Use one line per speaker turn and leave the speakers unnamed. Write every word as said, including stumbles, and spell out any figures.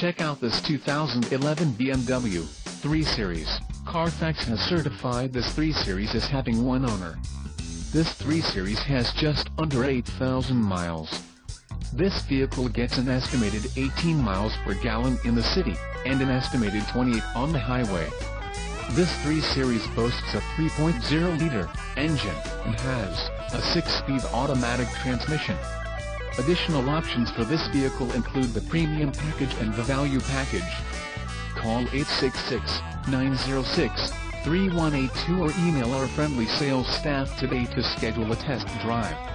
Check out this two thousand eleven B M W three series. Carfax has certified this three series as having one owner. This three series has just under eight thousand miles. This vehicle gets an estimated eighteen miles per gallon in the city, and an estimated twenty-eight on the highway. This three series boasts a three point oh liter engine, and has a six-speed automatic transmission. Additional options for this vehicle include the premium package and the value package. Call eight six six, nine zero six, three one eight two or email our friendly sales staff today to schedule a test drive.